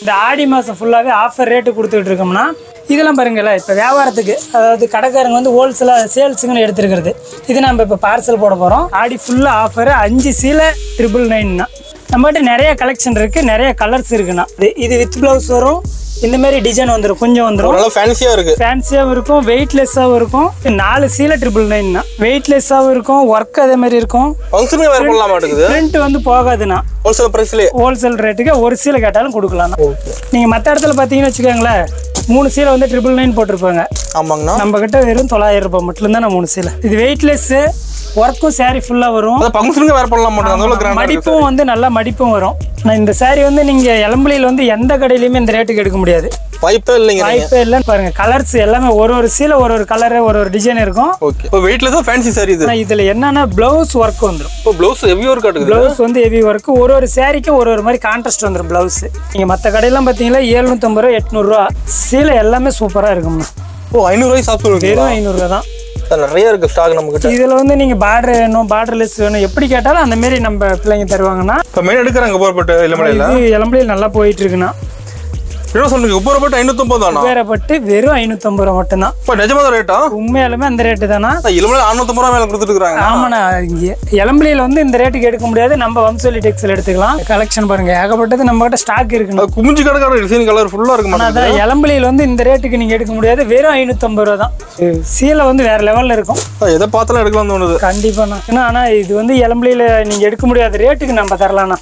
இந்த ஆடி மாதம் ஃபுல்லாகவே ஆஃபர் ரேட்டு கொடுத்துட்டு இருக்கோம்னா இதெல்லாம் பாருங்களேன். இப்போ வியாபாரத்துக்கு அதாவது கடைக்காரங்க வந்து ஹோல்சேலாக சேல்ஸுக்குன்னு எடுத்துருக்கிறது. இது நம்ம இப்போ பார்சல் போட போகிறோம். ஆடி ஃபுல்லாக ஆஃபர் 5 சீலை 999ண்ணா. நம்மகிட்ட நிறைய கலெக்ஷன் இருக்குது, நிறைய கலர்ஸ் இருக்குண்ணா. இது வித் ப்ளவுஸ் வரும். இந்த மாதிரி டிசைன் வந்துடும், கொஞ்சம் வந்துடும். நல்லா ஃபேன்சியாக இருக்குது. ஃபேன்சியாகவும் இருக்கும், வெயிட்லெஸ்ஸாகவும் இருக்கும். 4 சீலை 999ண்ணா. வெயிட்லெஸ்ஸாகவும் இருக்கும், ஒர்க் அதே மாதிரி இருக்கும். ஃபங்க்ஷனுக்கு வேறு பண்ணலாம் மாட்டேங்குது. பிரிண்ட் வந்து போகாதுண்ணா. ஹோல்சேல் ப்ரைஸ்லேயே ஹோல்சேல் ரேட்டுக்கு ஒரு சீலை கேட்டாலும் கொடுக்கலாம். நீங்கள் மற்ற இடத்துல பார்த்தீங்கன்னு வச்சுக்கோங்களேன், 3 சீலை வந்து 999 போட்டிருப்பாங்க. ஆமாங்கண்ணா. நம்ம கிட்ட வெறும் 900 ரூபாய் மட்டும்தான் 3 சீலை. இது வெயிட்லெஸ்ஸு, ஒர்க்கும் சாரி ஃபுல்லாக வரும். ஃபங்க்ஷனுக்கு வேறு பண்ணலாம் மாட்டேங்குது. மடிப்பும் வந்து நல்லா மடிப்பும் வரும். நான் இந்த சாரி வந்து நீங்கள் இளம்பிள்ளையில் வந்து எந்த கடையிலையுமே இந்த ரேட்டுக்கு எடுக்க முடியாது. வாய்ப்பே இல்லைங்க. வாய்ப்பே இல்லைன்னு பாருங்க. கலர்ஸ் எல்லாமே ஒரு சீலை ஒரு கலரு ஒரு டிசைன் இருக்கும். ஓகே. இப்போ வெயிட்ல தான் ஃபேன்சி சாரி இது. இதில் என்னன்னா ப்ளவுஸ் ஒர்க் வந்துடும். இப்போ ப்ளவுஸ் ஹெவி ஒர்க் ஆகுது. ப்ளவுஸ் வந்து ஹெவி ஒர்க். ஒரு சாரிக்கும் ஒரு மாதிரி கான்ட்ராஸ்ட் வந்துடும் ப்ளவுஸ். நீங்கள் மற்ற கடையெல்லாம் பார்த்தீங்கன்னா 750 ரூபா 800 ரூபா சீலை எல்லாமே சூப்பராக இருக்கும்ண்ணா. ஓ 500 ரூபாய் சாப்பிட்டு வெறும் 500 ரூபா தான். நிறைய இருக்கு ஸ்டாக் நம்ம கிட்ட. இதுல வந்து நீங்க பார்டர் வேணும், பார்டர்லெஸ் வேணும், எப்படி கேட்டாலும் அந்த மாதிரி நம்ம பிள்ளைங்க தருவாங்கன்னா. இப்போ மெயின் எடுக்கிறாங்க போறப்பட்டு இளம்பலையில. இது இளம்பலையில் நல்லா போயிட்டு இருக்குண்ணா. என்ன சொல்றீங்க? போறப்பட்டு 550 தானா? வேறப்பட்டு வெறும் 550 ரூபா மட்டும்தான். இப்போ நிஜமா ரேட்டா? உண்மையாலுமே அந்த ரேட்டு தானா? இளம்பலையில 650 ரூபா மேல கொடுத்துட்டு இருக்காங்க. ஆமாண்ணா. இளம்பலையில வந்து இந்த ரேட்டுக்கு எடுக்க முடியாது. நம்ம வம்சோலி டெக்ஸ்டைல் எடுத்துக்கலாம். கலெக்ஷன் பாருங்க, ஏகப்பட்டது நம்ம கிட்ட ஸ்டாக் இருக்குண்ணா. குமிஞ்சு கிடக்கிற டிசைன் கலர் ஃபுல்லா இருக்கு. அதான் இளம்பலையில வந்து இந்த ரேட்டுக்கு நீங்க எடுக்க முடியாது. வெறும் 550 ரூபா தான். சீலை வந்து வேற லெவல்ல இருக்கும். எதை பார்த்தாலும் எடுக்கலாம் தோணுது. கண்டிப்பாண்ணா. ஏன்னா ஆனா இது வந்து இளம்பலையில நீங்க எடுக்க முடியாத ரேட்டுக்கு நம்ம தரலாம்ண்ணா.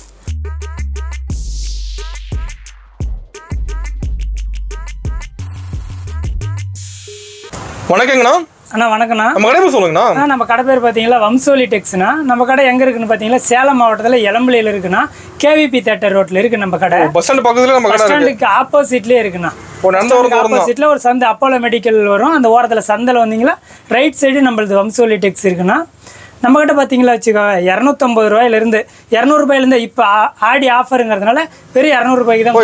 வணக்கங்கண்ணா. அண்ணா வணக்கண்ணா. நம்ம கடை பேர் சொல்லுங்கண்ணா. நம்ம கடை பேர் பார்த்தீங்களா வம்சோலி டெக்ஸ்னா. நம்ம கடை எங்கே இருக்குன்னு பார்த்தீங்கன்னா சேலம் மாவட்டத்தில் இளம்பிள்ளையில் இருக்குண்ணா. கேவிபி தியேட்டர் ரோட்டில் இருக்குது நம்ம கடை. பஸ் ஸ்டாண்ட் பக்கத்துல நம்ம கடை. பஸ் ஸ்டாண்டுக்கு ஆப்போசிட்லேயே இருக்குண்ணா. ஆப்போசிட்டில் ஒரு சந்தை அப்போலோ மெடிக்கல் வரும். அந்த ஓரத்தில் சந்தையில் வந்தீங்களா ரைட் சைடு நம்மளது வம்சோலி டெக்ஸ் இருக்குண்ணா. நம்மகிட்ட பார்த்தீங்களா வச்சுக்கோ 250 ரூபாயிலிருந்து 200 ரூபாயிலேருந்து இப்போ ஆடி ஆஃபருங்கிறதுனால வெறும் 200 ரூபாய்க்கு தான்.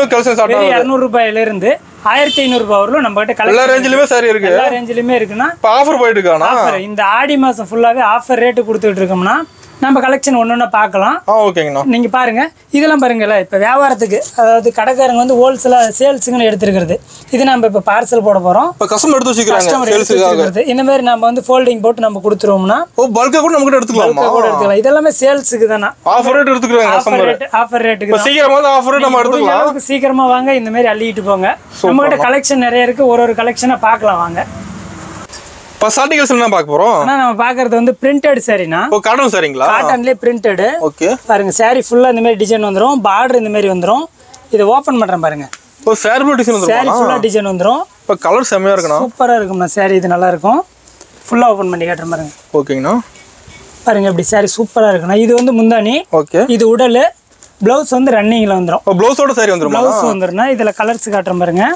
200 ரூபாயிலிருந்து 1500 ரூபாய் வரலும் நம்ம கிட்ட எல்லா ரேஞ்சிலுமே சாரி இருக்கு. எல்லா ரேஞ்சிலுமே இருக்குன்னா. ஆஃபர் போயிட்டு இருக்கானா? இந்த ஆடி மாசம் ஃபுல்லாவே ஆஃபர் ரேட்டு கொடுத்துட்டு இருக்கோம்னா நம்ம கலெக்ஷன் ஒன்னொன்னு பார்க்கலாம். ஓகேங்கண்ணா. நீங்க பாருங்க, இதெல்லாம் பாருங்களேன். இப்போ வியாபாரத்துக்கு அதாவது கடைக்காரங்க வந்து ஹோல்சேலா சேல்ஸுக்குன்னு எடுத்துருக்கிறது. இது நம்ம இப்போ பார்சல் போட போறோம். இப்போ கஸ்டமர் எடுத்து வச்சுக்கிறாங்க. இந்த மாதிரி நம்ம வந்து ஃபோல்டிங் போட்டு நம்ம கொடுத்துருவோம்னா பல்கா கூட நம்ம கிட்ட எடுத்துக்கலாம். இதெல்லாமே சேல்ஸுக்கு தானே. ஆஃபர் ரேட் எடுத்துக்கிறாங்க. ஆஃபர் ரேட்டுக்கு சீக்கிரமா ஆஃபர் ரேட் நம்ம எடுத்துக்கலாம். சீக்கிரமா வாங்க, இந்த மாதிரி அள்ளிட்டு போங்க. நம்ம கிட்ட கலெக்ஷன் நிறைய இருக்கு. ஒரு கலெக்ஷனை பார்க்கலாம் வாங்க. சாரிகள்ஸ் என்ன பார்க்க போறோம்? நம்ம பார்க்கிறது வந்து பிரிண்டட் சாரினா. காட்டன் சாரிங்களா? காட்டன்லயே பிரிண்டட். ஓகே. பாருங்க சாரி ஃபுல்லா இந்த மாதிரி டிசைன் வந்துரும். பார்டர் இந்த மாதிரி வந்துரும். இத ஓபன் பண்றேன் பாருங்க. சாரி ஃபுல்லா டிசைன் வந்துரும். சாரி ஃபுல்லா டிசைன் வந்துரும். இப்ப கலர் செமையா இருக்குண்ணா. சூப்பரா இருக்கும்ண்ணா. சாரி இது நல்லா இருக்கும். ஃபுல்லா ஓபன் பண்ணி காட்டுறேன் பாருங்க. ஓகேங்கண்ணா. பாருங்க இப்படி சாரி சூப்பரா இருக்குண்ணா. இது வந்து முந்தானி. ஓகே. இது உடல். ப்ளவுஸ் வந்து ரன்னிங்ல வந்துரும். ப்ளவுஸோட சாரி வந்துரும். ப்ளவுஸ் வந்துரும்னா இதுல கலர்ஸ் காட்டுறேன் பாருங்க.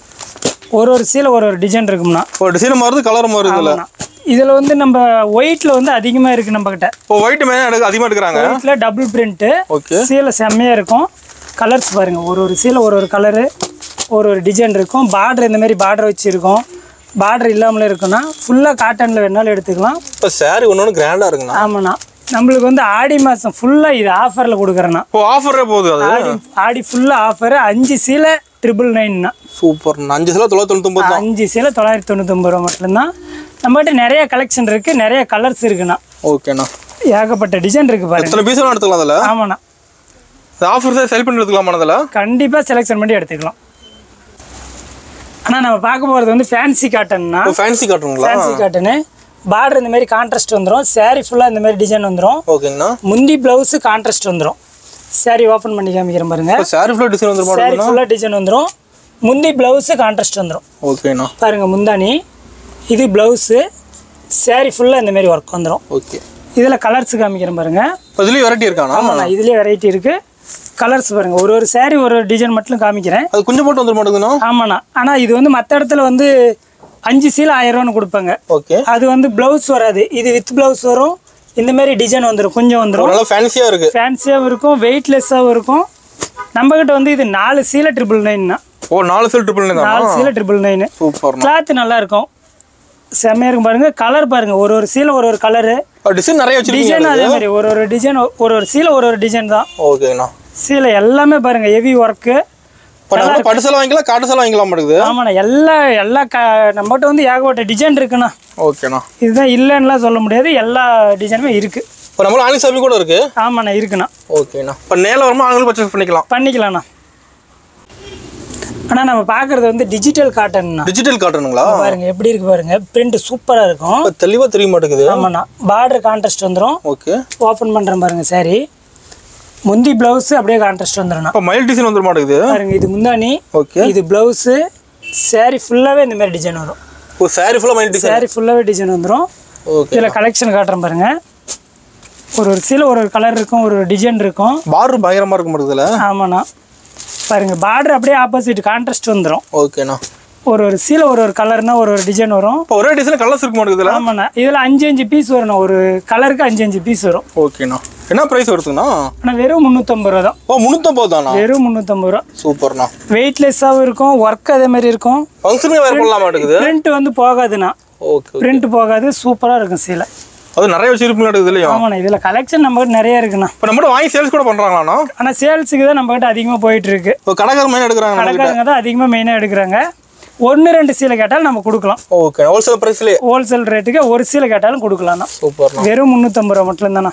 ஒரு சீலை ஒரு டிசைன் இருக்கும்ண்ணா. டிசைன் மாறுது, கலர் மாறுது. இதுல வந்து நம்ம ஒயிட்ல வந்து அதிகமா இருக்கு நம்ம கிட்ட. ஒயிட் மேல அதிகமா எடுக்கறாங்க. ஒயிட்ல டபுள் பிரிண்ட். ஓகே. சீலை செம்மையா இருக்கும். கலர்ஸ் பாருங்க, ஒரு சீலை ஒரு கலரு ஒரு டிசைன் இருக்கும். பார்டர் இந்த மாதிரி பார்டர் வச்சிருக்கோம். பார்டர் இல்லாமலே இருக்குன்னா ஃபுல்லா காட்டன்ல வேணாலும் எடுத்துக்கலாம். இப்போ சாரி ஒன்னொன்னு கிராண்டா இருக்குண்ணா. ஆமாண்ணா. நம்மளுக்கு வந்து ஆடி மாசம் ஃபுல்லா இது ஆஃபர்ல கொடுக்குறேன்னா. ஆஃபரே போகுது அது. ஆடி ஃபுல்லா ஆஃபர் 5 சீலை 999. சூப்பர். 5 சீலை 999. 5 சீலை 999 ரூபா மட்டும்தான். நம்மகிட்ட நிறைய கலெக்ஷன் இருக்கு, நிறைய கலர்ஸ் இருக்குண்ணா. ஓகேண்ணா. ஏகப்பட்ட டிசைன் இருக்கு பாருங்க. எத்தனை பீஸ் எடுத்துக்கலாம் அதுல? ஆமாண்ணா. ஆஃபர்ஸை செல் பண்ணி எடுத்துக்கலாமா அதுல? கண்டிப்பா செலக்ஷன் பண்ணி எடுத்துக்கலாம். ஆனா நம்ம பார்க்க போறது வந்து ஃபேன்சி காட்டன்னா. ஃபேன்சி காட்டனுங்களா? Fancy cotton. பார்டர் இந்த மாதிரி கான்ட்ராஸ்ட் வந்துரும். சாரி ஃபுல்லா இந்த மாதிரி டிசைன் வந்துரும். ஓகேங்கண்ணா. முந்தி ப்ளவுஸ் கான்ட்ராஸ்ட் வந்துரும். சாரி ஓபன் பண்ணி காமிக்கிறேன் பாருங்க. சாரி ஃபுல்லா டிசைன் வந்துரும். சாரி ஃபுல்லா டிசைன் வந்துரும். முந்தி ப்ளவுஸ் கான்ட்ராஸ்ட் வந்துரும். ஓகேண்ணா. பாருங்க முந்தானி. இது ப்ளவுஸ். சாரி ஃபுல்லா இந்த மாதிரி ஒர்க் வந்துரும். ஓகே. இதுல கலர்ஸ் காமிக்கிறேன் பாருங்க. இதுலயே வெரைட்டி இருக்கானா? ஆமாண்ணா. இதுலயே வெரைட்டி இருக்கு. கலர்ஸ் பாருங்க. ஒரு சாரி ஒரு டிசைன் மட்டும் காமிக்கிறேன். அது கொஞ்சம் போட்டு வந்துட மாட்டேங்குதுண்ணா. ஆமாண்ணா. ஆனா இது வந்து மற்ற இடத்துல வந்து 5 சீலை 1000 ரூபான்னு கொடுப்பாங்க. ஓகே. அது வந்து ப்ளவுஸ் வராது. இது வித் ப்ளவுஸ் வரும். இந்த மாதிரி டிசைன் வந்துடும், கொஞ்சம் வந்துடும். நல்லா ஃபேன்சியா இருக்கு. ஃபேன்சியாகவும் இருக்கும், வெயிட்லெஸ்ஸாகவும் இருக்கும். நம்ம கிட்ட வந்து இது 4 சீலை 999. ஓ 4 சீலை 999. 4 சீலை 999. சூப்பர். கிளாத் நல்லா இருக்கும், செம்மையா இருக்கும் பாருங்க. கலர் பாருங்க, ஒரு சீலை ஒரு கலரு. டிசைன் நிறைய வச்சிருக்கீங்க. டிசைன் அதே மாதிரி ஒரு டிசைன், ஒரு சீலை ஒரு டிசைன் தான். ஓகேண்ணா. சீலை எல்லாமே பாருங்க ஹெவி ஒர்க்கு. பட்டு சேலை வாங்கிக்கலாம், காட்டு சேலை வாங்கிக்கலாம் மாட்டேங்குது. ஆமாண்ணா, எல்லா நம்மகிட்ட வந்து ஏகப்பட்ட டிசைன் இருக்குண்ணா. ஓகேண்ணா. இதுதான் இல்லைன்னுலாம் சொல்ல முடியாது, எல்லா டிசைனுமே இருக்கு. இப்போ நம்மள ஆணி சாமி கூட இருக்கு. ஆமாண்ணா, இருக்குண்ணா. ஓகேண்ணா. இப்போ நேரில் வரும்போது ஆண்களும் பர்ச்சேஸ் பண்ணிக்கலாம்ண்ணா. ஆனால் நம்ம பார்க்குறது வந்து டிஜிட்டல் காட்டன்ண்ணா. டிஜிட்டல் காட்டனுங்களா? பாருங்க எப்படி இருக்கு பாருங்க, பிரிண்ட் சூப்பராக இருக்கும். தெளிவாக தெரிய மாட்டேங்குது. ஆமாண்ணா, பார்டர் கான்ட்ராஸ்ட் வந்துடும். ஓகே, ஓப்பன் பண்ணுறேன் பாருங்க. சாரி முந்தி பிளவுஸ் அப்படியே கான்ட்ராஸ்ட் வந்துடும். இப்போ மைல் டிசைன் வந்துட மாட்டேங்குது பாருங்க. இது முந்தானி. ஓகே, இது பிளவுஸு. சாரி ஃபுல்லாகவே இந்த மாதிரி டிசைன் வரும். இப்போ சாரி ஃபுல்லாக மைல் டிசைன். சாரி ஃபுல்லாகவே டிசைன் வந்துடும். ஓகே, இதில் கலெக்ஷன் காட்டுறேன் பாருங்க. ஒரு சீல ஒரு கலர் இருக்கும், ஒரு டிசைன் இருக்கும். பார்டர் பயங்கரமாக இருக்க மாட்டேங்குதுல? ஆமாண்ணா, பாருங்க பார்டர் அப்படியே ஆப்போசிட் கான்ட்ராஸ்ட் வந்துடும். ஓகேண்ணா. ஒரு சீல ஒரு கலர்னா ஒரு டிசைன் வரும். இப்போ ஒரே டிசைன் கலர்ஸ் இருக்க மாட்டேங்குதுல? ஆமாண்ணா, இதில் 5 பீஸ் வரும். ஒரு கலருக்கு 5 பீஸ் வரும். ஓகேண்ணா. என்ன ப்ரைஸ் வருதுங்கண்ணா? ஆனால் வெறும் 350 ரூபா தான். ஓ, 350 தானா? வெறும் 350 ரூபா. சூப்பர்ண்ணா. வெயிட்லெஸ்ஸாகவும் இருக்கும், ஒர்க் அதே மாதிரி இருக்கும். ஃபங்க்ஷனுக்கு வேறு பண்ணலாம் மாட்டேங்குது. பிரிண்ட் வந்து போகாதுண்ணா. ஓகே, பிரிண்ட் போகாது, சூப்பராக இருக்கும் சீலை. அது நிறைய வச்சிருப்பீங்க இதுலையும்? ஆமாண்ணா, இதில் கலெக்ஷன் நம்மகிட்ட நிறைய இருக்குண்ணா. இப்போ நம்மகிட்ட வாங்கி சேல்ஸ் கூட பண்ணுறாங்களாண்ணா? ஆனால் சேல்ஸுக்கு தான் நம்மகிட்ட அதிகமாக போயிட்டு இருக்கு. இப்போ கடைக்காரங்க மெயின் எடுக்கிறாங்க. கடைக்காரங்க தான் அதிகமாக மெயினாக எடுக்கிறாங்க. 1-2 சீலை கேட்டாலும் நம்ம கொடுக்கலாம். Okay, wholesale ப்ரைஸ்லேயே? ஹோல்சேல் ரேட்டுக்கு ஒரு சீலை கேட்டாலும் கொடுக்கலாம்ண்ணா. சூப்பர்ண்ணா. வெறும் 350 ரூபா மட்டும் தானே.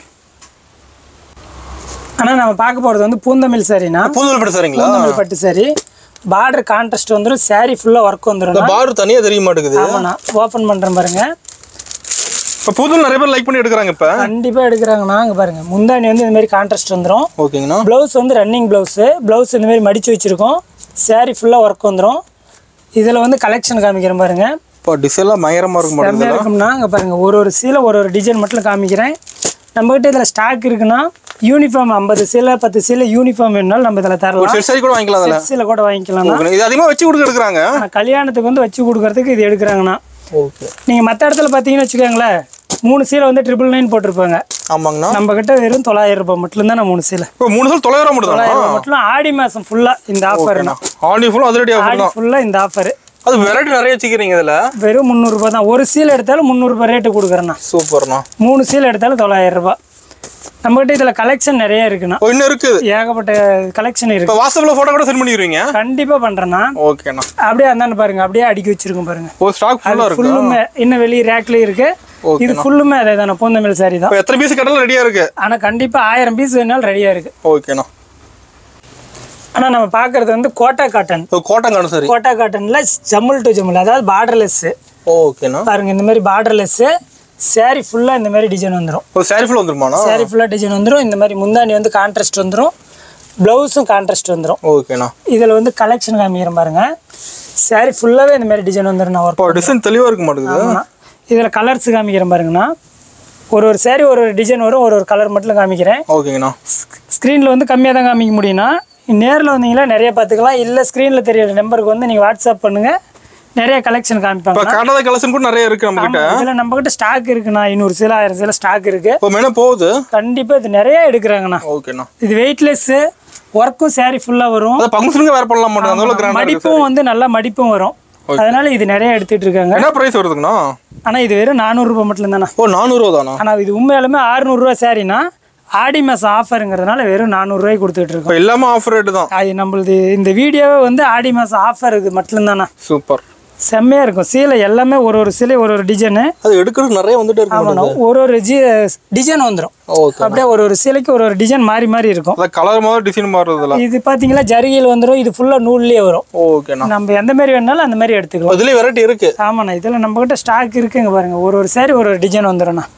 ஆனால் நம்ம பார்க்க போகிறது வந்து பூந்தமிழ் சாரிண்ணா. பூந்தமிழ் பட்டு சாரிங்களா? பூந்தமிழ் பட்டு சாரி. பார்டர் கான்ட்ராஸ்ட் வந்துடும். சாரி ஃபுல்லாக ஒர்க் வந்துடும். பார்டர் தனியாக தெரிய மாட்டேங்குது. ஆமாண்ணா, ஓப்பன் பண்ணுறேன் பாருங்க. இப்போ புதுல நிறைய பேர் லைக் பண்ணி எடுக்கிறாங்க. இப்போ கண்டிப்பாக எடுக்கிறாங்கண்ணா. அங்கே பாருங்க, முந்தானி வந்து இந்த மாதிரி கான்ட்ராஸ்ட் வந்துடும். ஓகேங்கண்ணா. ப்ளவுஸ் வந்து ரன்னிங் ப்ளவுஸ் இந்த மாதிரி மடித்து வச்சுருக்கோம். சாரி ஃபுல்லாக ஒர்க் வந்துடும். இதில் வந்து கலெக்ஷன் காமிக்கிறேன் பாருங்க. இப்போ டிசைன்லாம் பயங்கரமாக இருக்கும் செம்மையாக இருக்கும்னா. அங்கே பாருங்கள், ஒரு சீலை ஒரு டிசைன் மட்டும் காமிக்கிறேன். நம்மகிட்ட இதில் ஸ்டாக் இருக்குன்னா யூனிஃபார்ம் 50 சீலை 10 சீலை யூனிஃபார்ம் வேணுனாலும் நம்ம இதில் தரலாம். செட் சாரி கூட வாங்கிக்கலாம். சீலை கூட வாங்கிக்கலாம். இது அதிகமாக வச்சு எடுக்கிறாங்க. கல்யாணத்துக்கு வந்து வச்சு கொடுக்கறதுக்கு இது எடுக்கிறாங்கண்ணா. ஓகே, நீங்கள் மற்ற இடத்துல பார்த்தீங்கன்னு வச்சுக்கோங்களேன், 3 சீலை வந்து 999 போட்டிருப்பாங்க. ஆமாங்கண்ணா. நம்ம கிட்ட வெறும் 900 ரூபாய் மட்டும் தான் 3 சீலை. இப்போ 3 சீலை 900 மட்டும் தான். 900 மட்டும். ஆடி மாதம் ஃபுல்லாக இந்த ஆஃபர். ஆடி ஃபுல்லாக அதிரடி ஆஃபர் தான். ஃபுல்லாக இந்த ஆஃபர். அது வெரைட்டி நிறைய வச்சுக்கிறீங்க இதில். வெறும் 300 ரூபாய் தான். ஒரு சீலை எடுத்தாலும் 300 ரூபாய் ரேட்டு கொடுக்குறேண்ணா. சூப்பர்ண்ணா. 3 சீலை எடுத்தாலும் 900 ரூபாய். நம்மகிட்ட இதில் கலெக்ஷன் நிறைய இருக்குண்ணா. இன்னும் இருக்குது, ஏகப்பட்ட கலெக்ஷன் இருக்கு. இப்போ வாட்ஸ்அப்ல ஃபோட்டோ கூட சென்ட் பண்ணிடுவீங்க? கண்டிப்பாக பண்ணுறேண்ணா. ஓகேண்ணா. அப்படியே அந்தாண்டு பாருங்க, அப்படியே அடுக்கி வச்சிருக்கோம் பாருங்க. ஓ, ஸ்டாக் ஃபுல்லாக இருக்கு. ஃபுல்லுமே இன்னும் வெளியே ரேக்லேயும் இருக்கு. இது ஃபுல்லுமே அதே தானே, பூந்தமிழ் சாரி தான். இப்போ எத்தனை பீஸ் கேட்டாலும் ரெடியாக இருக்கு? ஆனால் கண்டிப்பாக 1000 பீஸ் வேணாலும் ரெடியாக இருக்கு. ஓகேண்ணா. ஆனால் நம்ம பார்க்குறது வந்து கோட்டா காட்டன். கோட்டா காட்டன் சாரி. கோட்டா காட்டனில் ஜம்முல் டு ஜம்முல், அதாவது பார்டர்லெஸ். ஓகேண்ணா. பாருங்க, இந்த மாதிரி பார்டர்லெஸ் சாரி ஃபுல்லாக இந்த மாதிரி டிசைன் வந்துடும். ஒரு சாரி ஃபுல்லாக வந்துருமாண்ணா? சாரி ஃபுல்லாக டிசைன் வந்துடும். இந்த மாதிரி முந்தானி வந்து கான்ட்ராஸ்ட் வந்துடும். ப்ளவுஸும் கான்ட்ராஸ்ட் வந்துடும். ஓகேண்ணா. இதில் வந்து கலெக்ஷன் காமிக்கிறேன் பாருங்க. சாரி ஃபுல்லாகவே இந்த மாதிரி டிசைன் வந்துடும். நான் ஒர்க் டிசைன் தெளிவாக இருக்க மாட்டேங்குது. இதில் கலர்ஸ் காமிக்கிறேன் பாருங்கண்ணா. ஒரு சாரி ஒரு டிசைன் வரும், ஒரு கலர் மட்டும் காமிக்கிறேன். ஓகேங்கண்ணா. ஸ்க்ரீனில் வந்து கம்மியாக தான் காமிக்க முடியும்னா, நேரில் வந்தீங்களா நிறைய பார்த்துக்கலாம். இல்லை ஸ்க்ரீனில் தெரியற நம்பருக்கு வந்து நீங்கள் வாட்ஸ்அப் பண்ணுங்கள், நிறைய கலெக்ஷன் காமிப்பாங்க. இப்போ காட்டாத கலெக்ஷன் கூட நிறைய இருக்கு நம்ம கிட்ட. இதில் நம்ம கிட்ட ஸ்டாக் இருக்குண்ணா. 500 சீலை 1000 சீலை ஸ்டாக் இருக்கு. இப்போ மெயினாக போகுது. கண்டிப்பாக இது நிறைய எடுக்கிறாங்கண்ணா. ஓகேண்ணா. இது வெயிட்லெஸ், ஒர்க்கும் சாரி ஃபுல்லாக வரும். அது ஃபங்க்ஷனுக்கு வேற பண்ணலாம் மாட்டோம். அந்த அளவுக்கு மடிப்பும் வந்து நல்லா மடிப்பும் வரும். அதனால இது நிறைய எடுத்துட்டு இருக்காங்க. என்ன பிரைஸ் வருதுங்கண்ணா? ஆனால் இது வெறும் 400 ரூபாய் மட்டும் தானே. ஓ, 400 ரூபா தானா? ஆனால் இது உண்மையாலுமே 600 ரூபா சாரினா, ஆடி மாதம் ஆஃபருங்கிறதுனால வெறும் 400 ரூபாய்க்கு கொடுத்துட்டு இருக்கோம். இப்போ எல்லாமே ஆஃபர் ரேட்டு தான். அது நம்மளுது இந்த வீடியோவே வந்து ஆடி மாதம் ஆஃபர் இது மட்டும் தானே. சூப்பர், செம்மையாக இருக்கும். சீலை எல்லாமே ஒரு சீலை ஒரு டிசைனு. அது எடுக்கிறதுக்கு நிறைய வந்துட்டு இருக்கு. ஆமாண்ணா, ஒரு டிசைன் வந்துடும். ஓகே, அப்படியே ஒரு சீலைக்கு ஒரு டிசைன் மாறி மாறி இருக்கும். கலர் மாதிரி டிசைன் மாறுறதுல. இது பார்த்தீங்களா ஜரிகையில் வந்துடும். இது ஃபுல்லாக நூல்லேயே வரும். ஓகேண்ணா. நம்ம எந்த மாதிரி வேணாலும் அந்த மாதிரி எடுத்துக்கலாம். அதுலேயே வெரைட்டி இருக்கு. ஆமாண்ணா, இதில் நம்மகிட்ட ஸ்டாக் இருக்குங்க பாருங்க. ஒரு சாரி ஒரு டிசைன் வந்துடும்ண்ணா.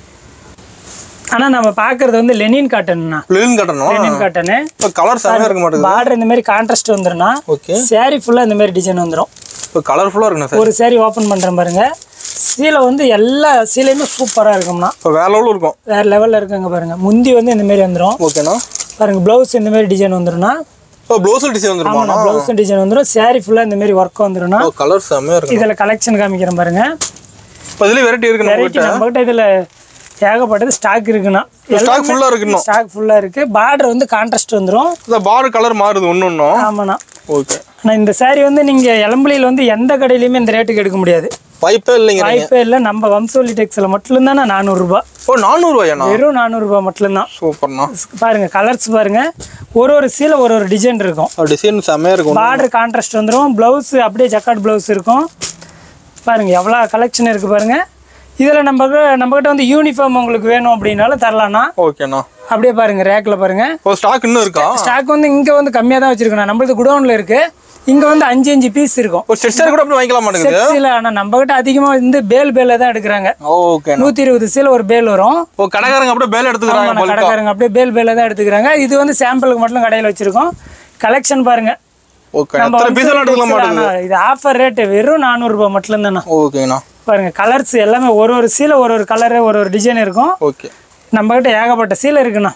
ஆனால் நம்ம பார்க்கறது வந்து லெனின் காட்டன்ண்ணா. லெனின் காட்டனா? Linen cotton. இப்போ கலர் செமையாக இருக்க மாட்டேங்குது. பார்டர் இந்த மாதிரி கான்ட்ராஸ்ட் வந்துடும்ண்ணா. ஓகே. சாரி ஃபுல்லாக இந்த மாதிரி டிசைன் வந்துடும். இப்போ கலர்ஃபுல்லாக இருக்குண்ணா சார். ஒரு சாரி ஓப்பன் பண்ணுறேன் பாருங்க. சீலை வந்து எல்லா சீலையுமே சூப்பராக இருக்கும்ண்ணா. இப்போ வேற லெவலில் இருக்கும். வேறு லெவலில் இருக்குங்க பாருங்க. முந்தி வந்து இந்த மாதிரி வந்துடும். ஓகேண்ணா. பாருங்க, ப்ளவுஸ் இந்த மாதிரி டிசைன் வந்துடும்ண்ணா. இப்போ ப்ளவுஸ் டிசைன் வந்துருமா? ப்ளவுஸ் டிசைன் வந்துடும். சாரி ஃபுல்லாக இந்த மாதிரி ஒர்க் வந்துடும்ண்ணா. கலர் செமையாக இருக்கும். இதில் கலெக்ஷன் காமிக்கிறேன் பாருங்க. இப்போ இதுலேயே வெரைட்டி இருக்கு. வெரைட்டி நம்மகிட்ட இதில் ஏகப்பட்டது ஸ்டாக் இருக்குண்ணா. ஸ்டாக் ஃபுல்லாக இருக்குண்ணா. ஸ்டாக் ஃபுல்லாக இருக்குது. பார்டர் வந்து கான்ட்ராஸ்ட் வந்துடும். இந்த பார்டர் கலர் மாறுது ஒன்றும். ஆமாண்ணா. ஓகே. ஆனால் இந்த சாரி வந்து நீங்கள் எலம்புலியில் வந்து எந்த கடையிலையுமே இந்த ரேட்டுக்கு எடுக்க முடியாது. வாய்ப்பே இல்லைங்க. வாய்ப்பே இல்லை. நம்ம வம்சோலி டெக்ஸ்ல மட்டும் தானே 400 ரூபாய். ஓ 400 ரூபாயா? வெறும் 400 ரூபாய் மட்டும்தான். சூப்பர்ண்ணா. பாருங்க கலர்ஸ் பாருங்க, ஒரு சீலை ஒரு டிசைன் இருக்கும். டிசைன் செமையா இருக்கும். பார்டர் கான்ட்ராஸ்ட் வந்துடும். பிளவுஸ் அப்படியே ஜக்கார்ட் பிளவுஸ் இருக்கும். பாருங்க எவ்வளோ கலெக்ஷன் இருக்கு பாருங்க. இதில் நம்மகிட்ட வந்து யூனிஃபார்ம் உங்களுக்கு வேணும் அப்படின்னாலும் தரலாம்ண்ணா. ஓகேண்ணா. அப்படியே பாருங்க ரேக்கில் பாருங்க. ஸ்டாக் இன்னும் இருக்கா? ஸ்டாக் வந்து இங்கே வந்து கம்மியாக தான் வச்சிருக்கோம். நம்மளது குடோனில் இருக்கு. இங்கே வந்து 5 பீஸ் இருக்கும். ஒரு செட் கூட அப்படி வாங்கிக்கலாம் மாட்டேங்குது. இல்லை, ஆனால் நம்மகிட்ட அதிகமாக வந்து பேல தான் எடுக்கிறாங்க. ஓகே. 120 சீலை ஒரு பேல் வரும். ஓ கடைக்காரங்க அப்படியே பேல் எடுத்துக்கிறாங்க. கடைக்காரங்க அப்படியே பேல தான் எடுத்துக்கிறாங்க. இது வந்து சாம்பிளுக்கு மட்டும் கடையில் வச்சிருக்கோம். கலெக்ஷன் பாருங்க. ஓகே. எத்தனை பீஸ் எடுத்துக்கலாம் மாட்டேங்குது. இது ஆஃபர் ரேட் வெறும் 400 ரூபாய் மட்டும் தானே. ஓகேண்ணா. பாருங்க கலர்ஸ் எல்லாமே ஒரு சீலை ஒரு கலரு ஒரு டிசைன் இருக்கும். ஓகே. நம்மகிட்ட ஏகப்பட்ட சீலை இருக்குண்ணா.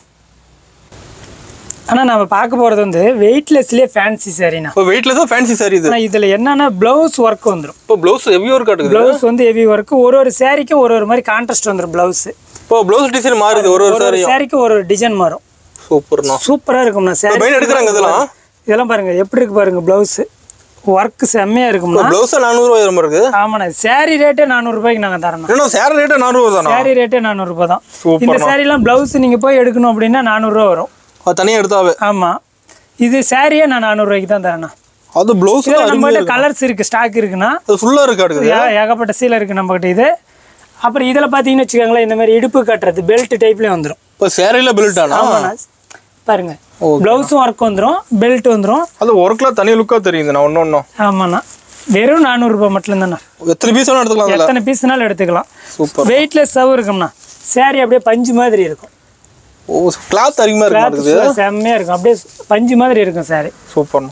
ஆனால் நம்ம பார்க்க போகிறது வந்து வெயிட்லெஸ்லேயே ஃபேன்சி சாரீண்ணா. இப்போ வெயிட்லெஸ்ஸாக ஃபேன்சி சாரி இது. இதில் என்னன்னா ப்ளவுஸ் ஒர்க் வந்துடும். இப்போ ப்ளவுஸ் ஹெவி ஒர்க் ஆகுது. ப்ளவுஸ் வந்து ஹெவி ஒர்க். ஒரு சாரிக்கும் ஒரு மாதிரி கான்ட்ராஸ்ட் வந்துடும் ப்ளவுஸ். இப்போ ப்ளவுஸ் டிசைன் மாறுது. ஒரு சாரிக்கு ஒரு டிசைன் மாறும். சூப்பர்ண்ணா. சூப்பராக இருக்கும்ண்ணா. சாரி எடுக்கிறாங்க இதெல்லாம் பாருங்க எப்படி இருக்கு பாருங்க. ப்ளவுஸ் ஒர்க் செம்மையா இருக்கும்ண்ணா. ப்ளவுஸ் 400 ரூபாய் இருக்கு. ஆமாண்ணா. சாரி ரேட்டே 400 ரூபாய்க்கு நாங்கள் தரோம். இன்னும் சாரி ரேட்டே 400 ரூபாய் தானா? சாரி ரேட்டே 400 ரூபாய் தான். இந்த சாரிலாம் ப்ளவுஸ் நீங்கள் போய் எடுக்கணும் அப்படின்னா 400 ரூபா வரும். தனியாக எடுத்தாவே. ஆமாம். இது சாரியே நான் 400 ரூபாய்க்கு தான் தரேண்ணா. அது ப்ளவுஸ் நம்மகிட்ட கலர்ஸ் இருக்கு, ஸ்டாக் இருக்குண்ணா. அது ஃபுல்லாக இருக்கு. ஏகப்பட்ட சீலை இருக்கு நம்மகிட்ட. இது அப்புறம் இதில் பார்த்தீங்கன்னு வச்சுக்கோங்களேன், இந்த மாதிரி இடுப்பு கட்டுறது பெல்ட் டைப்லேயே வந்துடும். இப்போ சேரீல பெல்ட் ஆனா பாருங்க ப்ளவுஸும் ஒர்க் வந்துடும், பெல்ட் வந்துடும். அது ஒர்க்லாம் தனி லுக்காக தெரியுதுண்ணா. ஒன்று ஆமாண்ணா. வெறும் 400 ரூபாய் மட்டும் தானே. எத்தனை பீஸ் வேணாலும் எடுத்துக்கலாம். எத்தனை பீஸ்னாலும் எடுத்துக்கலாம். சூப்பர். வெயிட்லெஸ்ஸாகவும் இருக்கும்ண்ணா. சாரி அப்படியே பஞ்சு மாதிரி இருக்கும். ஓ கிளாத் அதிகமாக இருக்கு. செம்மையாக இருக்கும். அப்படியே பஞ்சு மாதிரி இருக்கும் சாரி. சூப்பர்ண்ணா.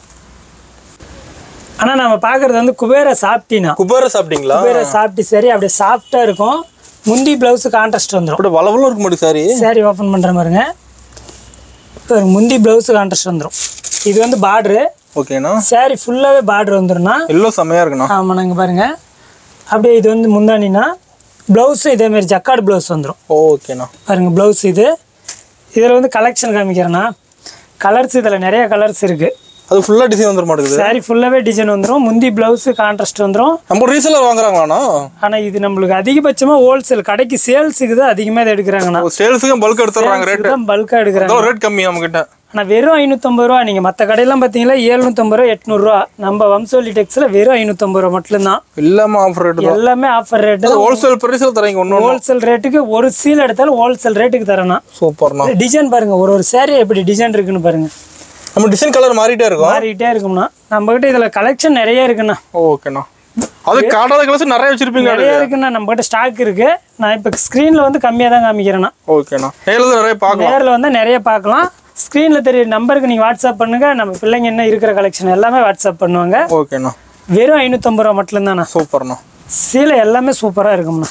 ஆனால் நம்ம பார்க்குறது வந்து குபேர சாப்பிட்டினா. குபேர சாப்பிட்டீங்களா? குபேர சாப்பிட்டி சாரி அப்படியே சாஃப்டாக இருக்கும். முந்தி ப்ளவுஸு கான்ட்ராஸ்ட் வந்துடும். அப்படியே வளவலும் இருக்க மாட்டேங்குது சாரி. சாரி ஓப்பன் பண்ணுற மாதிரிங்க. முந்தி ப்ளவுஸு கான்ட்ராஸ்ட் வந்துடும். இது வந்து பார்டரு. ஓகேண்ணா. சாரி ஃபுல்லாகவே பார்டர் வந்துடும்ண்ணா. எல்லாம் செம்மையாக இருக்குண்ணா. ஆமாண்ணா. இங்கே பாருங்கள் அப்படியே இது வந்து முந்தானினா. ப்ளவுஸும் இதேமாரி ஜக்கார்டு ப்ளவுஸ் வந்துடும். ஓகேண்ணா. பாருங்கள் ப்ளவுஸ் இது. இதில் வந்து கலெக்ஷன் காமிக்கிறேன்னா கலர்ஸ் இதில் நிறைய கலர்ஸ் இருக்குது. அது ஃபுல்லாக டிசைன் வந்துட மாட்டேங்குது. சாரி ஃபுல்லாகவே டிசைன் வந்துடும். முந்தி ப்ளவுஸு கான்ட்ராஸ்ட் வந்துடும். நம்ம ரீசேலர் வாங்குறாங்களாண்ணா? ஆனால் இது நம்மளுக்கு அதிகபட்சமாக ஹோல்சேல் கடைக்கு சேல்ஸுக்கு தான் அதிகமாக இதை எடுக்கிறாங்கண்ணா. சேல்ஸுக்கு பல்க் எடுத்துறாங்க. ரேட் தான் பல்காக எடுக்கிறாங்க. ரேட் கம்மி நம்மகிட்ட. ஆனால் வெறும் 550 ரூபா. நீங்கள் மற்ற கடையெல்லாம் பார்த்தீங்களா 750 ரூபா 800 ரூபா. நம்ம வம்சோலி டெக்ஸில் வெறும் 550 ரூபா மட்டும்தான். எல்லாமே ஆஃபர் ரேட். எல்லாமே ஆஃபர் ரேட்டு. ஹோல்சேல் பிரைஸில் தரீங்க. ஒன்று ஹோல்சேல் ரேட்டுக்கு ஒரு சீல் எடுத்தாலும் ஹோல்சேல் ரேட்டுக்கு தரணும். சூப்பர்ண்ணா. டிசைன் பாருங்க. ஒரு சாரி எப்படி டிசைன் இருக்குன்னு பாருங்க. நம்ம டிசைன் கலர் மாறிட்டே இருக்கும்ண்ணா. நம்மகிட்ட இதில் கலெக்ஷன் நிறைய இருக்குண்ணா. ஓகேண்ணா. அது காட்டாத கலர்ஸ் நிறைய வச்சிருப்பீங்க. நிறைய இருக்குண்ணா. நம்மகிட்ட ஸ்டாக் இருக்கு. நான் இப்போ ஸ்க்ரீனில் வந்து கம்மியாக தான் காமிக்கிறேண்ணா. ஓகேண்ணா. நேரில் வந்து நிறைய பார்க்கலாம். ஸ்க்ரீனில் தெரிய நம்பருக்கு நீங்கள் வாட்ஸ்அப் பண்ணுங்க. நம்ம பிள்ளைங்க என்ன இருக்கிற கலெக்ஷன் எல்லாமே வாட்ஸ்அப் பண்ணுவாங்க. ஓகேண்ணா. வெறும் 550 ரூபா மட்டும்தாண்ணா. சூப்பர்ண்ணா. சீலை எல்லாமே சூப்பராக இருக்கும்ண்ணா.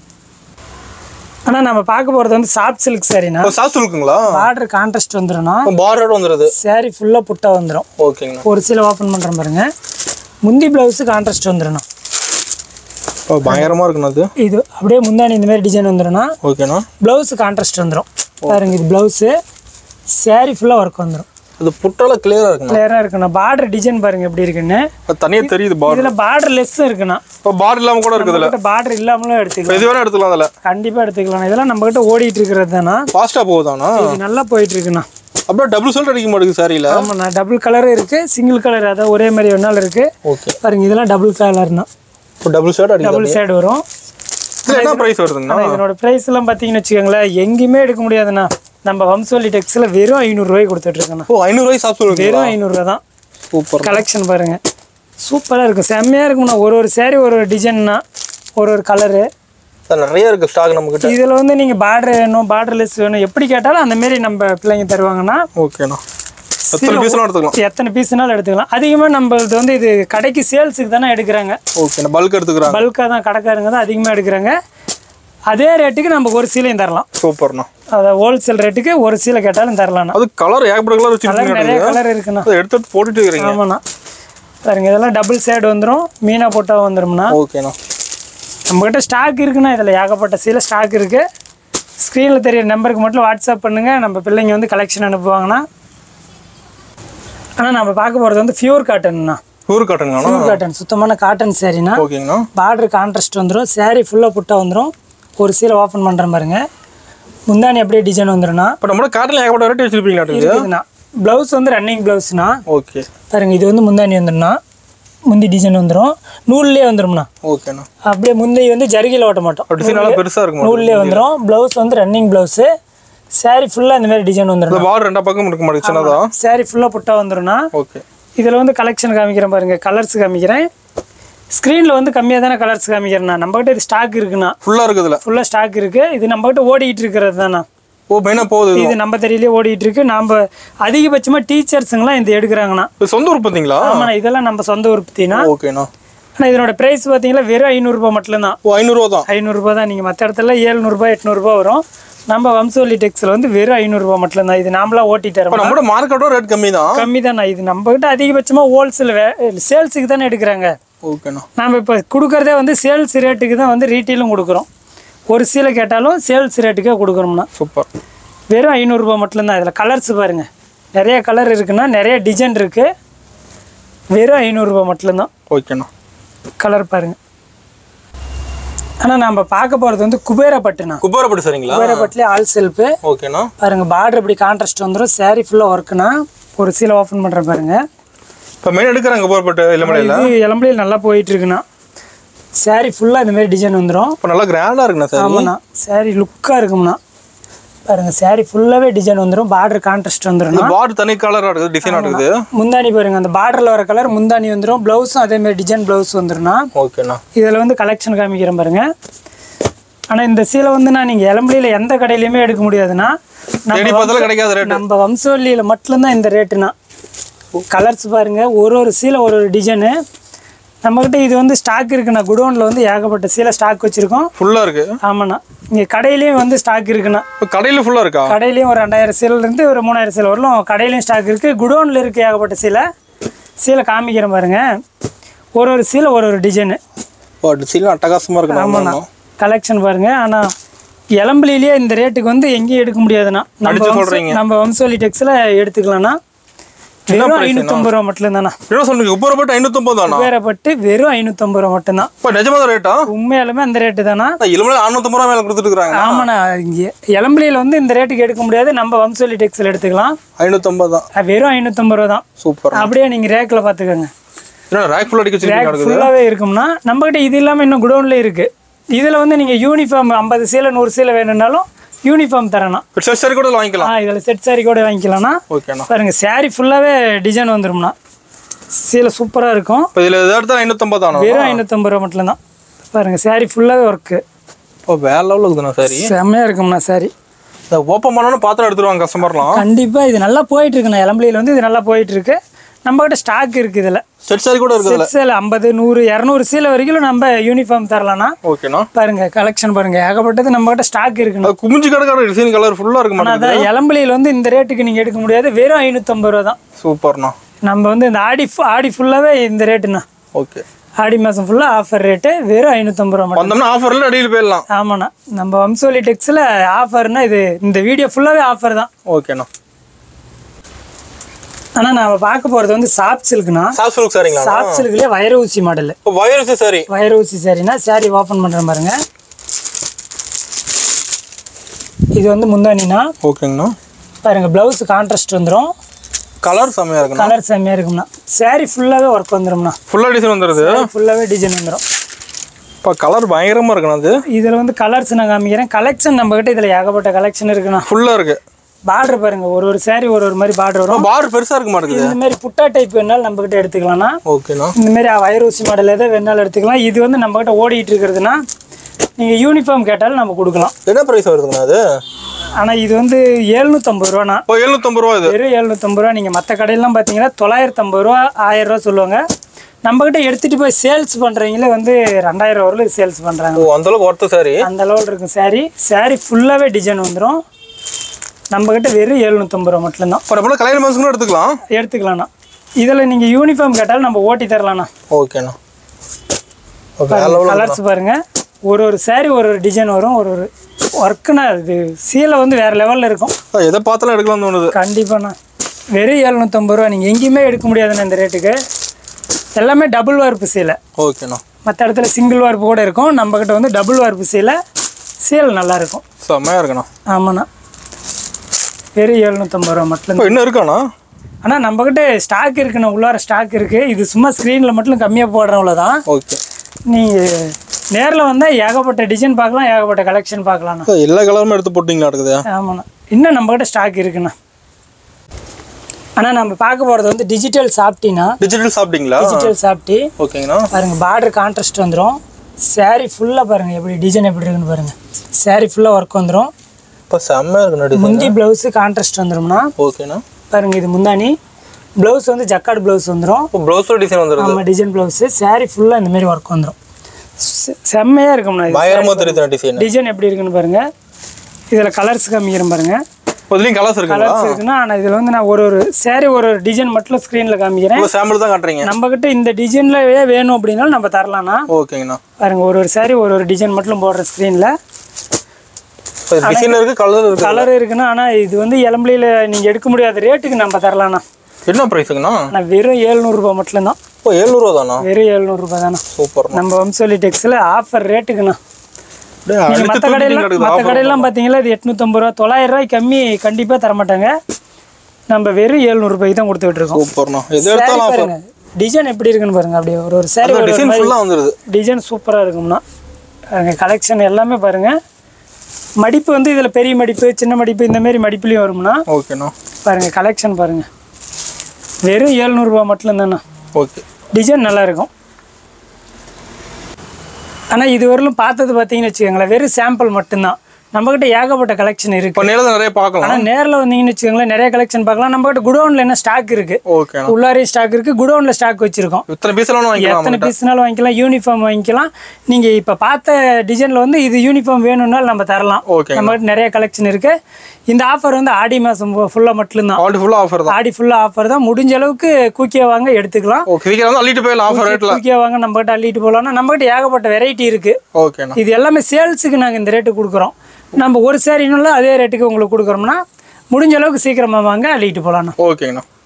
ஆனால் நம்ம பார்க்க போகிறது வந்து சாஃப்ட் சில்க் சாரிண்ணா. சாஃப்ட் சில்க்குங்களா? பார்டர் கான்ட்ராஸ்ட் வந்துடும்ண்ணா. பார்டர் வந்துடுது. சாரி ஃபுல்லாக புட்டா வந்துடும். ஓகேங்கண்ணா. ஒரு சீலை ஓப்பன் பண்ணுறேன் பாருங்க. முந்தி ப்ளவுஸு கான்ட்ராஸ்ட் வந்துடும்ண்ணா. பயங்கரமாக இருக்குண்ணா. அது இது அப்படியே முந்தானி இந்த மாதிரி டிசைன் வந்துடும்ண்ணா. ஓகேண்ணா. ப்ளவுஸு கான்ட்ராஸ்ட் வந்துடும். பாருங்க இது ப்ளவுஸு. சாரி ஃபுல்லாக ஒர்க் வந்துடும். அது புட்டால கிளியரா இருக்குண்ணா. கிளியரா இருக்குண்ணா. பார்டர் டிசைன் பாருங்க எப்படி இருக்குன்னு. அது தனியா தெரியுது. பார்டர் இதுல பார்டர் லெஸ் இருக்குண்ணா. இப்போ பார்டர் இல்லாம கூட இருக்குதுல. பார்டர் இல்லாமலும் எடுத்துக்கலாம். இது வேணா எடுத்துக்கலாம். அதல கண்டிப்பா எடுத்துக்கலாம். இதெல்லாம் நம்ம கிட்ட ஓடிட்டு இருக்கிறது தானா. ஃபாஸ்டா போகுதானா? இது நல்லா போயிட்டு இருக்குண்ணா. அப்படியே டபுள் ஷேட் அடிக்க மாட்டேங்குது சாரியில. ஆமாண்ணா. டபுள் கலர் இருக்கு, சிங்கிள் கலர், அதாவது ஒரே மாதிரி வேணாலும் இருக்கு. ஓகே. பாருங்க இதெல்லாம் டபுள் கலர்னா. இப்போ டபுள் ஷேட் அடிக்கும். டபுள் ஷேட் வரும். இது என்ன பிரைஸ் வருதுன்னா? இதனோட பிரைஸ் எல்லாம் பாத்தீங்கன்னு வெச்சுக்கங்களேன் எங்கயுமே எடுக்க முடியாதுண்ணா. நம்ம வம்சோலி டெக்ஸ்ல வெறும் 500 ரூபாய்க்கு கொடுத்துட்டு இருக்கேன். ஓ 500 ரூபாய் சாப்பிட்டு வெறும் 500 ரூபாய் தான். சூப்பர் கலெக்ஷன் பாருங்க. சூப்பரா இருக்கும். செம்மையா இருக்கும்ண்ணா. ஒரு சாரி ஒரு டிசைன்னா ஒரு கலரு நிறைய இருக்கு ஸ்டாக் நம்ம கிட்ட. இதுல வந்து நீங்க பார்டர் வேணும், பார்டர்லெஸ் வேணும், எப்படி கேட்டாலும் அந்த மாதிரி நம்ம பிள்ளைங்க தருவாங்கன்னா. ஓகேண்ணா. எத்தனை பீஸ்னாலும் எடுத்துக்கலாம். எத்தனை பீஸ்னாலும் எடுத்துக்கலாம். அதிகமாக நம்மளது வந்து இது கடைக்கு சேல்ஸுக்கு தானே எடுக்கிறாங்க. ஓகே. பல்க் எடுத்துக்கிறாங்க. பல்காக தான் கடைக்காரங்க தான் அதிகமாக எடுக்கிறாங்க. அதே ரேட்டுக்கு நம்ம ஒரு சீலையும் தரலாம். சூப்பர்ண்ணா. அதாவது ஹோல்சேல் ரேட்டுக்கு ஒரு சீலை கேட்டாலும் தரலாம். அது கலர் ஏகப்பட்ட கலர் வச்சிருக்கீங்க. நிறைய கலர் இருக்குண்ணா. எடுத்து போட்டுட்டு இருக்கீங்க. ஆமாண்ணா. பாருங்க இதெல்லாம் டபுள் சைடு வந்துடும். மீனா போட்டால் வந்துடும்ண்ணா. ஓகேண்ணா. நம்மகிட்ட ஸ்டாக் இருக்குண்ணா. இதில் ஏகப்பட்ட சீலை ஸ்டாக் இருக்குது. ஸ்க்ரீனில் தெரிய நம்பருக்கு மட்டும் வாட்ஸ்அப் பண்ணுங்கள். நம்ம பிள்ளைங்க வந்து கலெக்ஷன் அனுப்புவாங்கண்ணா. ஆனால் நம்ம பார்க்க போகிறது வந்து பியூர் காட்டன்ண்ணா. பியூர் காட்டன்ங்களா? பியூர் காட்டன், சுத்தமான காட்டன் சாரீனா. ஓகேங்கண்ணா. பார்டர் கான்ட்ராஸ்ட் வந்துடும், சாரீ ஃபுல்லாக புட்டாக வந்துடும். ஒரு சீலை ஓப்பன் பண்ணுற பாருங்க, முந்தானி அப்படியே டிசைன் வந்துடும்ண்ணா. இப்போ நம்ம காட்டனில் ஏகப்பட்ட வெரைட்டி வச்சுருப்பீங்களா? இருக்குதுண்ணா. ப்ளவுஸ் வந்து ரன்னிங் ப்ளவுஸ்ண்ணா. ஓகே பாருங்க, இது வந்து முந்தானி வந்துடும்ண்ணா, முந்தி டிசைன் வந்துடும், நூல்லே வந்துடும்ண்ணா. ஓகேண்ணா. அப்படியே முந்தி வந்து ஜரிகையில் ஓட்ட மாட்டோம், பெருசாக இருக்கும், நூல்லே வந்துடும். ப்ளவுஸ் வந்து ரன்னிங் ப்ளவுஸு, சாரீ ஃபுல்லாக இந்த மாதிரி டிசைன் வந்துடும். பார்டர் ரெண்டா பக்கம் இருக்க மாதிரி சின்னதா, சாரீ ஃபுல்லாக புட்டாக வந்துடும்ண்ணா. ஓகே. இதில் வந்து கலெக்ஷன் காமிக்கிறேன் பாருங்கள், கலர்ஸ் காமிக்கிறேன். ஸ்க்ரீனில் வந்து கம்மியாக தானே கலர்ஸ் காமிக்கிறேண்ணா. நம்மகிட்ட இது ஸ்டாக் இருக்குண்ணா, ஃபுல்லாக இருக்குதுல, ஃபுல்லாக ஸ்டாக் இருக்குது. இது நம்மகிட்ட ஓடிக்கிட்டு இருக்கிறது தானே. ஓ மெயினாக போகுது இது நம்ம தெரியலையே ஓடிக்கிட்டு இருக்கு. நம்ம அதிகபட்சமாக டீச்சர்ஸுங்களாம் இந்த எடுக்கிறாங்கண்ணா. சொந்த உற்பத்திங்களா? ஆமாண்ணா, இதெல்லாம் நம்ம சொந்த உற்பத்தினா. ஓகேண்ணா. ஆனால் இதனோட ப்ரைஸ் பார்த்தீங்கன்னா வெறும் 500 ரூபாய் மட்டும்தான். ஓ 500 தான்? 500 தான். நீங்கள் மற்ற இடத்துல 700 800 வரும். நம்ம வம்சவல்லி டெக்ஸில் வந்து வெறும் 500 ரூபாய் இது நாமளா ஓட்டி தரோம். நம்மளோட மார்க்கெட்டோட ரேட் கம்மி தான். இது நம்ம கிட்ட அதிகபட்சமாக ஹோல்சேல் சேல்ஸுக்கு தானே எடுக்கிறாங்க. ஓகேண்ணா. நம்ம இப்போ கொடுக்குறதே வந்து சேல்ஸ் ரேட்டுக்கு தான் வந்து ரீட்டெயிலும் கொடுக்குறோம். ஒரு சீலை கேட்டாலும் சேல்ஸ் ரேட்டுக்கே கொடுக்குறோம்னா. சூப்பர். வெறும் 500 ரூபாய் மட்டும்தான். இதில் கலர்ஸ் பாருங்கள், நிறைய கலர் இருக்குன்னா, நிறைய டிசைன் இருக்குது. வெறும் 500 ரூபாய் மட்டும்தான். ஓகேண்ணா. கலர் பாருங்கள். ஆனால் நம்ம பார்க்க போகிறது வந்து குபேரப்பட்டுண்ணா. குபேரப்பட்டு சரிங்களா? குபேரப்பட்டுலேயே ஆல் செல்ஃபு. ஓகேண்ணா. பாருங்கள், பார்டர் இப்படி கான்ட்ராஸ்ட் வந்துடும், சாரீ ஃபுல்லாக ஒர்க்குண்ணா. ஒரு சீலை ஓப்பன் பண்ணுறேன் பாருங்கள். இப்போ மெயின் எடுக்கிறாங்க குபேரப்பட்டு இளம்பலையில். இது இளம்பலையில் நல்லா போயிட்டுருக்குண்ணா. சாரீ ஃபுல்லாக இந்த மாதிரி டிசைன் வந்துடும். இப்போ நல்லா கிராண்டாக இருக்குண்ணா சார். ஆமாண்ணா, சாரீ லுக்காக இருக்கும்ண்ணா. பாருங்க, சாரீ ஃபுல்லாகவே டிசைன் வந்துடும், பார்டர் கான்ட்ராஸ்ட் வந்துடும். பார்டர் தனி கலராக இருக்குது, டிசைன் இருக்குது. முந்தானி பாருங்க, அந்த பார்டரில் வர கலர் முந்தானி வந்துடும். ப்ளவுஸும் அதேமாதிரி டிசைன் ப்ளவுஸ் வந்துடும்ண்ணா. ஓகேண்ணா. இதில் வந்து கலெக்ஷன் காமிக்கிறேன் பாருங்க. ஆனால் இந்த சீலை வந்து நான் நீங்கள் இளம்பலியில் எந்த கடையிலையுமே எடுக்க முடியாதுண்ணா. நம்ம வம்சவல்லியில் மட்டும்தான் இந்த ரேட்டுண்ணா. கலர்ஸ் பாருங்க, ஒரு சீலை ஒரு சீலை நம்மகிட்ட இது வந்து ஸ்டாக் இருக்குண்ணா. குடோனில் வந்து ஏகப்பட்ட சீலை ஸ்டாக் வச்சுருக்கோம். ஃபுல்லாக இருக்கு. ஆமாண்ணா, இங்கே கடையிலையும் வந்து ஸ்டாக் இருக்குண்ணா. கடையில் ஃபுல்லாக இருக்கா? கடையிலையும் ஒரு 2000 சீலேருந்து ஒரு 3000 சீலை வரலும் கடையிலையும் ஸ்டாக் இருக்குது. குடோனில் இருக்குது ஏகப்பட்ட சீலை காமிக்கிறேன் பாருங்க. ஒரு சீலை ஒரு டிசைனு. சீலை அட்டகாசமாக இருக்கு. ஆமாண்ணா, கலெக்ஷன் பாருங்க. ஆனால் இளம்பலிலேயே இந்த ரேட்டுக்கு வந்து எங்கேயும் எடுக்க முடியாதுண்ணா. நம்ம வம்சவல்லி டெக்ஸில் எடுத்துக்கலாம்ண்ணா. வெறும் 550 ரூபா மட்டும்தாண்ணா. குபேரப்பட்டு 550 தானா? குபேரப்பட்டு வெறும் 550 ரூபா மட்டும்தான். நிஜமா ரேட்டா? உண்மையாலுமே அந்த ரேட்டு தானா? இளம்பலியில் 650 ரூபா மேலே கொடுத்துட்டு இருக்காங்க. ஆமாண்ணா, இங்கே இளம்பலியில் வந்து இந்த ரேட்டுக்கு எடுக்க முடியாது. நம்ம வம்சவல்லி டெக்ஸில் எடுத்துக்கலாம். 550 தான். வெறும் 550 ரூபா தான். சூப்பர். அப்படியே நீங்கள் ரேக்கில் பார்த்துக்கோங்க. ரேக் ஃபுல்லாகவே இருக்கும்னா நம்மகிட்ட இது இல்லாமல் இன்னும் குடோன்ல இருக்குது. இதில் வந்து நீங்கள் யூனிஃபார்ம் 50 சீலை 100 சீலை வேணும்னாலும் யூனிஃபார்ம் தரணும். செட் சாரி கூட வாங்கிக்கலாம். இதில் செட் சாரி கூட வாங்கிக்கலாம்ண்ணா. ஓகேண்ணா. பாருங்க, சாரி ஃபுல்லாகவே டிசைன் வந்துடும்ண்ணா. சீலை சூப்பராக இருக்கும். இப்போ இதில் எடுத்தால் 550 தானே? வெறும் 550 ரூபா மட்டும்தான். பாருங்கள், சாரி ஃபுல்லாகவே ஒர்க்கு. இப்போ வேற லெவலில் இருக்குதுண்ணா. சாரி செம்மையாக இருக்கும்ண்ணா. சாரி இந்த ஓப்பன் பண்ணோன்னு பாத்திரம் எடுத்துருவாங்க கஸ்டமர்லாம். கண்டிப்பாக இது நல்லா போயிட்டுருக்குண்ணா. இளம்பலியில் வந்து இது நல்லா போயிட்டுருக்கு. நம்மகிட்ட ஸ்டாக் இருக்குது. இதில் செட் சாரி கூட இருக்குது. செட் சேல் 50 100 200 சீலை வரைக்கும் நம்ம யூனிஃபார்ம் தரலாம்ண்ணா. ஓகேண்ணா. பாருங்க, கலெக்ஷன் பாருங்க, ஏகப்பட்டது நம்மகிட்ட ஸ்டாக் இருக்குண்ணா. குமிஞ்சு கிடக்கிற டிசைன் கலர் ஃபுல்லாக இருக்கு. அதான் இளம்பலியில் வந்து இந்த ரேட்டுக்கு நீங்கள் எடுக்க முடியாது. வெறும் 550 ரூபா தான். சூப்பர்ண்ணா. நம்ம வந்து இந்த ஆடி ஃபுல்லாகவே இந்த ரேட்டுண்ணா. ஓகே. ஆடி மாதம் ஃபுல்லாக ஆஃபர் ரேட்டு வெறும் 550 ரூபா மட்டும். ஆஃபரில் அடியில் போயிடலாம். ஆமாண்ணா, நம்ம வம்சவல்லி டெக்ஸில் ஆஃபர்னா இது இந்த வீடியோ ஃபுல்லாகவே ஆஃபர் தான். ஓகேண்ணா. ஆனால் நான் பார்க்க போகிறது வந்து சாஃப்ட் சில்க்ண்ணா. சாஃப்ட் சில்க்லேயே வயர ஊசி மாடல். வயர ஊசி சாரினா சாரி ஓப்பன் பண்ணுறேன் பாருங்க. இது வந்து முந்தானினா. ஓகேங்கண்ணா. பாருங்க, ப்ளவுஸ் கான்ட்ராஸ்ட் வந்துடும். கலர் செம்மையாக இருக்கும். கலர் செம்மையாக இருக்கும்ண்ணா. சாரி ஃபுல்லாகவே ஒர்க் வந்துடும்ண்ணா. ஃபுல்லாக டிசைன் வந்துடுது. ஃபுல்லாகவே டிசைன் வந்துடும். இப்போ கலர் பயங்கரமாக இருக்குண்ணா. அது இதில் வந்து கலர்ஸ் நான் காமிக்கிறேன். கலெக்ஷன் நம்மகிட்ட இதில் ஏகப்பட்ட கலெக்ஷன் இருக்குண்ணா. ஃபுல்லாக இருக்குது. பார்டர் பாருங்க, ஒரு சாரி ஒரு மாதிரி பார்டர் வரும். பார்டர் பெருசா இருக்க மாட்டேங்குது. இந்த மாதிரி புட்டா டைப் வேணாலும் நம்ம கிட்ட எடுத்துக்கலாம்னா. ஓகேண்ணா. இந்த மாதிரி வயர் ஊசி மாடல் எதை வேணாலும் எடுத்துக்கலாம். இது வந்து நம்ம கிட்ட ஓடிட்டு இருக்கிறதுனா நீங்க யூனிஃபார்ம் கேட்டாலும் நம்ம கொடுக்கலாம். என்ன பிரைஸ் வருதுங்கண்ணா அது? ஆனா இது வந்து 750 ரூபாண்ணா. 750 ரூபா. இது வெறும் 750 ரூபா. நீங்க மற்ற கடையெல்லாம் பார்த்தீங்கன்னா 950 ரூபா 1000 ரூபா சொல்லுவாங்க. நம்ம கிட்ட எடுத்துட்டு போய் சேல்ஸ் பண்றவங்களே வந்து 2000 வரல சேல்ஸ் பண்றாங்க. அந்த அளவுக்கு ஒர்த்து சாரி. அந்த அளவுக்கு இருக்கும் சாரி. சாரி ஃபுல்லாவே டிசைன் வந்துடும். நம்ம கிட்ட வெறும் 750 ரூபா மட்டும்தான். கல்யாண மாதம் எடுத்துக்கலாம்ண்ணா. இதில் நீங்கள் யூனிஃபார்ம் கேட்டாலும் நம்ம ஓட்டி தரலாம்ண்ணா. ஓகேண்ணா. கலர்ஸ் பாருங்க, ஒரு சாரி ஒரு டிசைன் வரும். ஒரு ஒர்க்குண்ணா. இது சீலை வந்து வேற லெவலில் இருக்கும். எதை பார்த்தாலும் எடுக்கலாம் தோணுது. கண்டிப்பாண்ணா. வெறும் 750 ரூபா. நீங்கள் எங்கேயுமே எடுக்க முடியாதுண்ணா இந்த ரேட்டுக்கு. எல்லாமே டபுள் வார்ப்பு சேலை. ஓகேண்ணா. மற்ற இடத்துல சிங்கிள் வார்ப்பு கூட இருக்கும், நம்மக்கிட்ட வந்து டபுள் வார்ப்பு சேலை. சேல் நல்லாயிருக்கும், செம்மையாக இருக்குண்ணா. ஆமாண்ணா. வெறும் 750 ரூபா மட்டும். இன்னும் இருக்காண்ணா? ஆனால் நம்மக்கிட்ட ஸ்டாக் இருக்குண்ணா, உள்ளார ஸ்டாக் இருக்குது. இது சும்மா ஸ்க்ரீனில் மட்டும் கம்மியாக போடுறவங்கள தான். ஓகே. நீங்கள் நேரில் வந்தால் ஏகப்பட்ட டிசைன் பார்க்கலாம், ஏகப்பட்ட கலெக்ஷன் பார்க்கலாண்ணா. எல்லா கலருமே எடுத்து போட்டிங்களா இருக்குது? ஆமாண்ணா, இன்னும் நம்மக்கிட்ட ஸ்டாக் இருக்குண்ணா. ஆனால் நம்ம பார்க்க போகிறது வந்து டிஜிட்டல் சாப்பிட்டினா. டிஜிட்டல் சாப்பிட்டீங்களா? டிஜிட்டல் சாப்பிட்டி. ஓகேங்கண்ணா. பாருங்கள், பார்டர் கான்ட்ராஸ்ட் வந்துடும். சாரீ ஃபுல்லாக பாருங்கள் எப்படி டிசைன் எப்படி இருக்குன்னு பாருங்கள். சாரீ ஃபுல்லாக ஒர்க் வந்துடும். இப்போ செம்மையாக இருக்குண்ணா. முந்தி ப்ளவுஸு கான்ட்ராஸ்ட் வந்துடும்ண்ணா. ஓகேண்ணா. பாருங்கள், இது முந்தானி. ப்ளவுஸ் வந்து ஜக்கார்டு ப்ளவுஸ் வந்துடும். இப்போ ப்ளவுஸோட டிசைன் வந்துடும். நம்ம டிசைன் ப்ளவுஸு. சாரீ ஃபுல்லாக இந்த மாதிரி ஒர்க் வந்துடும். செம்மையாக இருக்கும்ண்ணா. பயங்கரமாக தெரியுது டிசைன். டிசைன் எப்படி இருக்குன்னு பாருங்கள். இதில் கலர்ஸ் காமிக்கிறேன் பாருங்கள். இதுலயும் கலர்ஸ் இருக்கு. கலர்ஸ் இருக்குன்னா, ஆனால் இதில் வந்து நான் ஒரு சாரீ ஒரு டிசைன் மட்டும் ஸ்க்ரீனில் காமிக்கிறேன். சாம்பிள் தான் காட்டுறீங்க. நம்மக்கிட்ட இந்த டிசைன்லவே வேணும் அப்படின்னாலும் நம்ம தரலாம்ண்ணா. ஓகேங்கண்ணா. பாருங்க, ஒரு சாரீ ஒரு டிசைன் மட்டும் போடுற ஸ்க்ரீனில். டிசைன் இருக்கு, கலர் இருக்கு. கலர் இருக்குன்னா, ஆனால் இது வந்து இளம்பிள்ளையில் நீங்கள் எடுக்க முடியாத ரேட்டுக்கு நம்ம தரலாம்ண்ணா. என்ன ப்ரைஸுங்கண்ணா? நான் வெறும் 700 ரூபா மட்டும்தான். ஓ, 700 ரூபா தானா? வெறும் 700 ரூபா தானே. சூப்பர். நம்ம வம்சோலி டெக்ஸில் ஆஃபர் ரேட்டுக்குண்ணா. மற்ற கடையெல்லாம் பார்த்தீங்களா, இது 850 ரூபா 900 ரூபாய்க்கு கம்மி கண்டிப்பாக தரமாட்டாங்க. நம்ம வெறும் 700 ரூபாய்க்கு தான் கொடுத்துட்டு இருக்கோம். சூப்பர்ண்ணா. எது எடுத்தாலும் பாருங்க, டிசைன் எப்படி இருக்குன்னு பாருங்க. அப்படியே ஒரு சாரி டிசைன் ஃபுல்லாக வந்துருது. டிசைன் சூப்பராக இருக்கும்ண்ணா. கலெக்ஷன் எல்லாமே பாருங்க. மடிப்பு வந்து இதில் பெரிய மடிப்பு, சின்ன மடிப்பு, இந்த மாதிரி மடிப்புலையும் வரும்ண்ணா. ஓகேண்ணா. பாருங்க, கலெக்ஷன் பாருங்க. வெறும் 700 ரூபா மட்டும் தானே. ஓகே. டிசைன் நல்லா இருக்கும். ஆனால் இது வரலும் பார்த்தது பார்த்தீங்கன்னு வச்சுக்கோங்களேன், வெறும் சாம்பிள் மட்டும்தான். நம்மகிட்ட ஏகப்பட்ட கலெக்ஷன் இருக்கு. நேரில் நிறைய பார்க்கலாம். ஆனால் நேரில் வந்தீங்கன்னு வச்சுக்கோங்களேன், நிறைய கலெக்ஷன் பார்க்கலாம். நம்மகிட்ட குடோனில் என்ன ஸ்டாக் இருக்கு. ஓகே. உள்ளாரே ஸ்டாக் இருக்கு, குடோனில் ஸ்டாக் வச்சிருக்கோம். எத்தனை பீஸ்னாலும் வாங்கிக்கலாம். யூனிஃபார்ம் வாங்கிக்கலாம். நீங்க இப்ப பார்த்த டிசைன்ல வந்து இது யூனிஃபார்ம் வேணும்னாலும் நம்ம தரலாம். நம்மகிட்ட நிறைய கலெக்ஷன் இருக்கு. இந்த ஆஃபர் வந்து ஆடி மாசம் ஃபுல்லா மட்டும் தான். ஆடி ஃபுல்லா ஆஃபர் தான். முடிஞ்ச அளவுக்கு கூக்கியா வாங்க எடுத்துக்கலாம். கூக்கியா வாங்க நம்ம கிட்ட அள்ளிட்டு போகலாம். நம்ம கிட்ட ஏகப்பட்ட வெரைட்டி இருக்கு. இது எல்லாமே சேல்ஸுக்கு நாங்க இந்த ரேட்டு கொடுக்குறோம். நம்ம ஒரு சாரினாலும் அதே ரேட்டுக்கு உங்களுக்கு கொடுக்குறோம்னா முடிஞ்ச அளவுக்கு சீக்கிரமா வாங்க அள்ளிட்டு போகலாம். ஓகேங்கண்ணா.